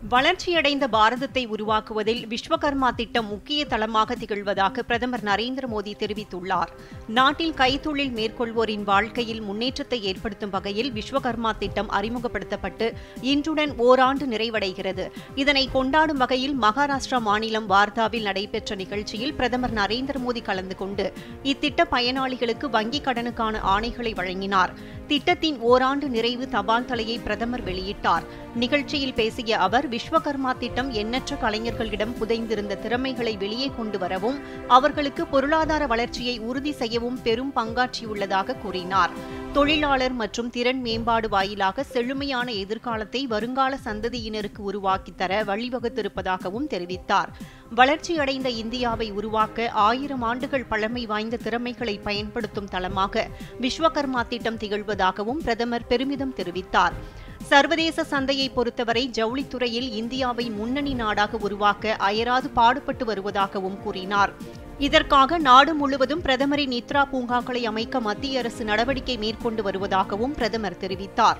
வளர்ச்சியடைந்த பாரதத்தை உருவாக்குவதில் விஸ்வகர்மா திட்டம் முக்கிய தளமாக திகழ்வதாக பிரதமர் நரேந்திர மோடி தெரிவித்துள்ளார். நாட்டில் கைத்தொழில் மேற்கொள்வோரின் வாழ்க்கையில் முன்னேற்றத்தை ஏற்படுத்தும் வகையில் விஸ்வகர்மா திட்டம் அறிமுகப்படுத்தப்பட்டு இன்றுடன் ஓராண்டு நிறைவடைகிறது. இதனை கொண்டாடும் வகையில் மகாராஷ்டிரா மாநிலம் வார்தாவில் நடைபெற்ற நிகழ்ச்சியில் பிரதமர் நரேந்திர மோடி கலந்து கொண்டு இத்திட்ட பயனாளிகளுக்கு வங்கிக் கடனுக்கான ஆணைகளை வழங்கினார். திட்டத்தின் ஓராண்டு நிறைவு தபால் தலையை பிரதமர் வெளியிட்டார். நிகழ்ச்சியில் பேசிய அவர், விஸ்வகர்மா திட்டம் எண்ணற்ற கலைஞர்களிடம் புதைந்திருந்த திறமைகளை வெளியே கொண்டு வரவும் அவர்களுக்கு பொருளாதார வளர்ச்சியை உறுதி செய்யவும் பெரும் பங்காற்றியுள்ளதாக கூறினார். தொழிலாளர் மற்றும் திறன் மேம்பாடு வாயிலாக செழுமையான எதிர்காலத்தை வருங்கால சந்ததியினருக்கு உருவாக்கித் தர வழிவகுத்திருப்பதாகவும் தெரிவித்தார். வளர்ச்சியடைந்த இந்தியாவை உருவாக்க 1000 ஆண்டுகள் பழமை வாய்ந்த திறமைகளை பயன்படுத்தும் தளமாக விஸ்வகர்மா திட்டம் திகழ்வதாகவும் பிரதமர் பெருமிதம் தெரிவித்தார். சர்வதேச சந்தையை பொறுத்தவரை ஜவுளித்துறையில் இந்தியாவை முன்னணி நாடாக உருவாக்க அயராது பாடுபட்டு வருவதாகவும் கூறினார். இதற்காக நாடு முழுவதும் பிரதமரின் நித்ரா பூங்காக்களை அமைக்க மத்திய அரசு நடவடிக்கை மேற்கொண்டு வருவதாகவும் பிரதமர் தெரிவித்தார்.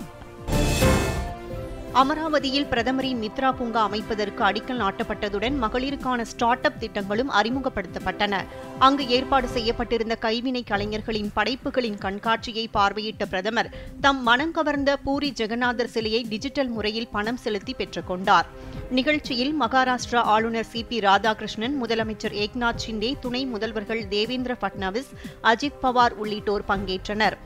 அமராவதியில் பிரதமரின் மித்ரா பூங்கா அமைப்பதற்கு அடிக்கல் நாட்டப்பட்டதுடன் மகளிருக்கான ஸ்டார்ட் அப் திட்டங்களும் அறிமுகப்படுத்தப்பட்டன. அங்கு ஏற்பாடு செய்யப்பட்டிருந்த கைவினை கலைஞர்களின் படைப்புகளின் கண்காட்சியை பார்வையிட்ட பிரதமர் தம் மனம் கவர்ந்த பூரி ஜெகநாதர் சிலையை டிஜிட்டல் முறையில் பணம் செலுத்தி பெற்றுக் கொண்டார். நிகழ்ச்சியில் மகாராஷ்டிரா ஆளுநர் சி.பி. ராதாகிருஷ்ணன், முதலமைச்சர் ஏக்நாத் ஷிண்டே, துணை முதல்வர்கள் தேவேந்திர பட்னாவிஸ், அஜித் பவார் உள்ளிட்டோர் பங்கேற்றனர்.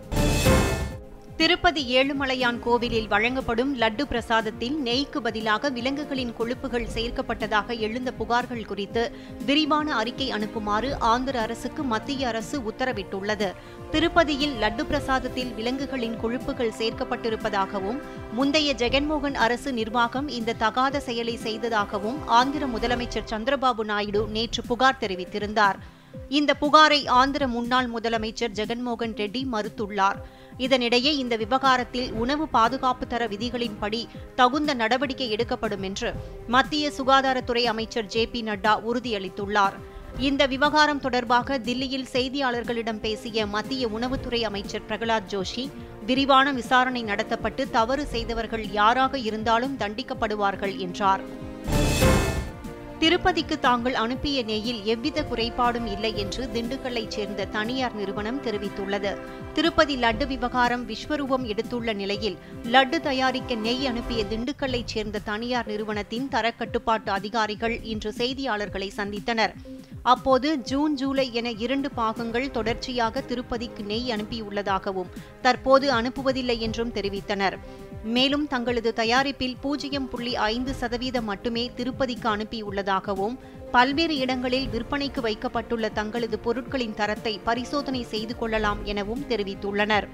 திருப்பதி ஏழுமலையான் கோவிலில் வழங்கப்படும் லட்டு பிரசாதத்தில் நெய்க்கு பதிலாக விலங்குகளின் கொழுப்புகள் சேர்க்கப்பட்டதாக எழுந்த புகார்கள் குறித்து விரிவான அறிக்கை அனுப்புமாறு ஆந்திர அரசுக்கு மத்திய அரசு உத்தரவிட்டுள்ளது. திருப்பதியில் லட்டு பிரசாதத்தில் விலங்குகளின் கொழுப்புகள் சேர்க்கப்பட்டிருப்பதாகவும் முந்தைய ஜெகன்மோகன் அரசு நிர்வாகம் இந்த தகாத செயலை செய்ததாகவும் ஆந்திர முதலமைச்சர் சந்திரபாபு நாயுடு நேற்று புகார் தெரிவித்திருந்தார். இந்த புகாரை ஆந்திர முன்னாள் முதலமைச்சர் ஜெகன்மோகன் ரெட்டி மறுத்துள்ளார். இதனிடையே இந்த விவகாரத்தில் உணவு பாதுகாப்பு தர விதிகளின்படி தகுந்த நடவடிக்கை எடுக்கப்படும் என்று மத்திய சுகாதாரத்துறை அமைச்சர் ஜே.பி. நட்டா உறுதியளித்துள்ளார். இந்த விவகாரம் தொடர்பாக தில்லியில் செய்தியாளர்களிடம் பேசிய மத்திய உணவுத்துறை அமைச்சர் பிரகலாத் ஜோஷி, விரிவான விசாரணை நடத்தப்பட்டு தவறு செய்தவர்கள் யாராக இருந்தாலும் தண்டிக்கப்படுவார்கள் என்றார். திருப்பதிக்கு தாங்கள் அனுப்பிய நெய்யில் எவ்வித குறைபாடும் இல்லை என்று திண்டுக்கல்லைச் சேர்ந்த தனியார் நிறுவனம் தெரிவித்துள்ளது. திருப்பதி லட்டு விவகாரம் விஸ்வரூபம் எடுத்துள்ள நிலையில் லட்டு தயாரிக்க நெய் அனுப்பிய திண்டுக்கல்லைச் சேர்ந்த தனியார் நிறுவனத்தின் தரக்கட்டுப்பாட்டு அதிகாரிகள் இன்று செய்தியாளர்களை சந்தித்தனர். அப்போது ஜூன், ஜூலை என 2 பாகங்கள் தொடர்ச்சியாக திருப்பதிக்கு நெய் அனுப்பியுள்ளதாகவும் தற்போது அனுப்புவதில்லை என்றும் தெரிவித்தனர். மேலும் தங்களது தயாரிப்பில் 0.5% மட்டுமே திருப்பதிக்கு அனுப்பியுள்ளதாகவும் பல்வேறு இடங்களில் விற்பனைக்கு வைக்கப்பட்டுள்ள தங்களது பொருட்களின் தரத்தை பரிசோதனை செய்து கொள்ளலாம் எனவும் தெரிவித்துள்ளனர்.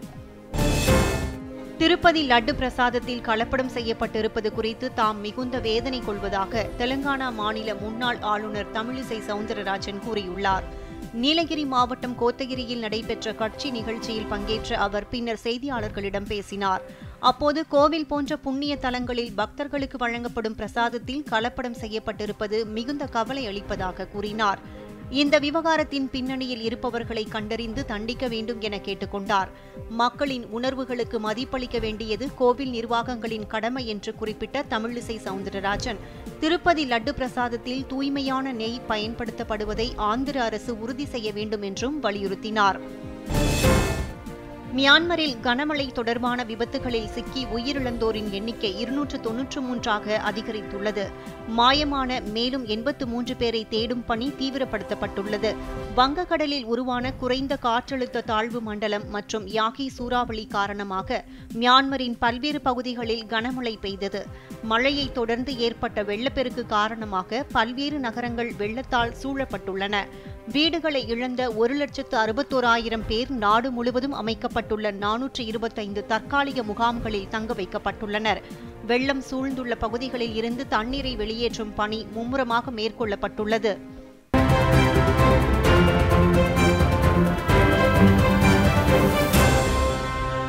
திருப்பதி லட்டு பிரசாதத்தில் கலப்படம் செய்யப்பட்டிருப்பது குறித்து தாம் மிகுந்த வேதனை கொள்வதாக தெலங்கானா மாநில முன்னாள் ஆளுநர் தமிழிசை சவுந்தரராஜன் கூறியுள்ளார். நீலகிரி மாவட்டம் கோத்தகிரியில் நடைபெற்ற கட்சி நிகழ்ச்சியில் பங்கேற்ற அவர் பின்னர் செய்தியாளர்களிடம் பேசினார். அப்போது கோவில் போன்ற புண்ணிய தலங்களில் பக்தர்களுக்கு வழங்கப்படும் பிரசாதத்தில் கலப்படம் செய்யப்பட்டிருப்பது மிகுந்த கவலை அளிப்பதாக கூறினார். இந்த விவகாரத்தின் பின்னணியில் இருப்பவர்களை கண்டறிந்து தண்டிக்க வேண்டும் என கேட்டுக்கொண்டார். மக்களின் உணர்வுகளுக்கு மதிப்பளிக்க வேண்டியது கோவில் நிர்வாகங்களின் கடமை என்று குறிப்பிட்ட தமிழிசை சவுந்தரராஜன், திருப்பதி லட்டு பிரசாதத்தில் தூய்மையான நெய் பயன்படுத்தப்படுவதை ஆந்திர அரசு உறுதி செய்ய வேண்டும் என்றும் வலியுறுத்தினார். மியான்மரில் கனமழை தொடர்பான விபத்துகளில் சிக்கி உயிரிழந்தோரின் எண்ணிக்கை 293ஆக அதிகரித்துள்ளது. மாயமான மேலும் 83 பேரை தேடும் பணி தீவிரப்படுத்தப்பட்டுள்ளது. வங்கக்கடலில் உருவான குறைந்த காற்றழுத்த தாழ்வு மண்டலம் மற்றும் யாகி சூறாவளி காரணமாக மியான்மரின் பல்வேறு பகுதிகளில் கனமழை பெய்தது. மழையை தொடர்ந்து ஏற்பட்ட வெள்ளப்பெருக்கு காரணமாக பல்வேறு நகரங்கள் வெள்ளத்தால் சூழப்பட்டுள்ளன. வீடுகளை இழந்த 1,61,000 பேர் நாடு முழுவதும் அமைக்கப்பட்டுள்ள 425 தற்காலிக முகாம்களில் தங்க வைக்கப்பட்டுள்ளனர். வெள்ளம் சூழ்ந்துள்ள பகுதிகளில் இருந்து தண்ணீரை வெளியேற்றும் பணி மும்முரமாக மேற்கொள்ளப்பட்டுள்ளது.